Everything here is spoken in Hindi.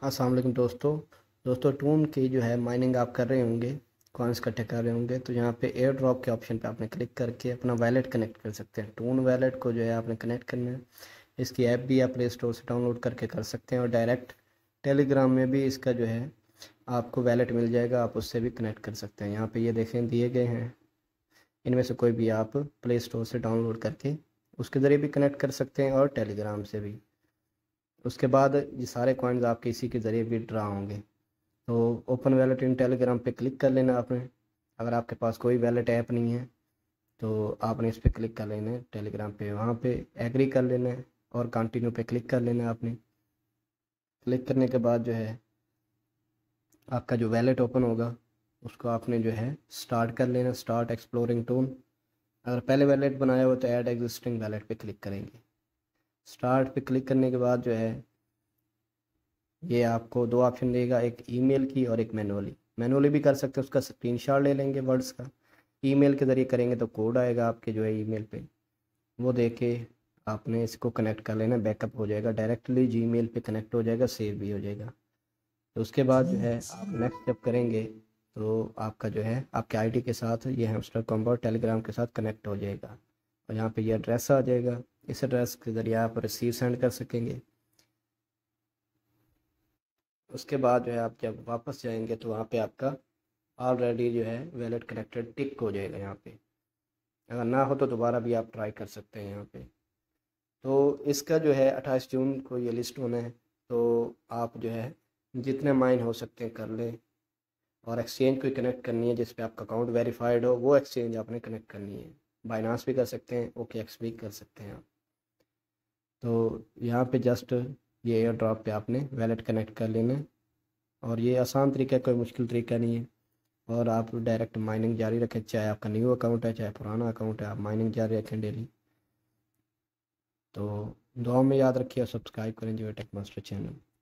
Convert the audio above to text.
अस्सलाम वालेकुम दोस्तों टून की जो है माइनिंग आप कर रहे होंगे, कॉइन्स इकट्ठे कर रहे होंगे, तो यहाँ पे एयर ड्रॉप के ऑप्शन पे आपने क्लिक करके अपना वैलेट कनेक्ट कर सकते हैं। टून वैलेट को जो है आपने कनेक्ट करना है। इसकी ऐप भी आप प्ले स्टोर से डाउनलोड करके कर सकते हैं और डायरेक्ट टेलीग्राम में भी इसका जो है आपको वैलेट मिल जाएगा, आप उससे भी कनेक्ट कर सकते हैं। यहाँ पे ये देखें दिए गए हैं, इनमें से कोई भी आप प्ले स्टोर से डाउनलोड करके उसके ज़रिए भी कनेक्ट कर सकते हैं और टेलीग्राम से भी। उसके बाद ये सारे कॉइन्स आपके इसी के ज़रिए विड्रॉ होंगे। तो ओपन वैलेट इन टेलीग्राम पे क्लिक कर लेना आपने। अगर आपके पास कोई वैलेट ऐप नहीं है तो आपने इस पर क्लिक कर लेना है टेलीग्राम पे, वहाँ पे एग्री कर लेना है और कंटिन्यू पे क्लिक कर लेना है आपने। क्लिक करने के बाद जो है आपका जो वैलेट ओपन होगा उसको आपने जो है स्टार्ट कर लेना, स्टार्ट एक्सप्लोरिंग टून। अगर पहले वैलेट बनाया हो तो ऐड एग्जिस्टिंग वैलेट पे क्लिक करेंगे। स्टार्ट पे क्लिक करने के बाद जो है ये आपको दो ऑप्शन देगा, एक ईमेल की और एक मैनुअली भी कर सकते हैं। उसका स्क्रीनशॉट ले लेंगे वर्ड्स का, ईमेल के ज़रिए करेंगे तो कोड आएगा आपके जो है ईमेल पे, वो दे के आपने इसको कनेक्ट कर लेना, बैकअप हो जाएगा, डायरेक्टली जीमेल पे कनेक्ट हो जाएगा, सेव भी हो जाएगा। तो उसके बाद जो है आप नेक्स्ट जब करेंगे तो आपका जो है आपके आईडी के साथ ये हैमस्टर कॉम्बो टेलीग्राम के साथ कनेक्ट हो जाएगा और यहाँ पे ये एड्रेस आ जाएगा। इस एड्रेस के ज़रिए आप रिसीव सेंड कर सकेंगे। उसके बाद जो है आप जब वापस जाएंगे तो वहाँ पे आपका ऑलरेडी जो है वैलेट कनेक्टेड टिक हो जाएगा यहाँ पे। अगर ना हो तो दोबारा भी आप ट्राई कर सकते हैं यहाँ पे। तो इसका जो है 28 जून को ये लिस्ट होना है, तो आप जो है जितने माइन हो सकते हैं कर लें। और एक्सचेंज कोई कनेक्ट करनी है जिस पे आपका अकाउंट वेरीफाइड हो, वो एक्सचेंज आपने कनेक्ट करनी है। बाइनांस भी कर सकते हैं, OKX भी कर सकते हैं आप। तो यहाँ पे जस्ट ये एयर ड्रॉप पे आपने वैलेट कनेक्ट कर लेना है और ये आसान तरीका है, कोई मुश्किल तरीका नहीं है। और आप डायरेक्ट माइनिंग जारी रखें, चाहे आपका न्यू अकाउंट है चाहे पुराना अकाउंट है, आप माइनिंग जारी रखें डेली। तो दुआ में याद रखिए और सब्सक्राइब करें जो टेक मास्टर चैनल।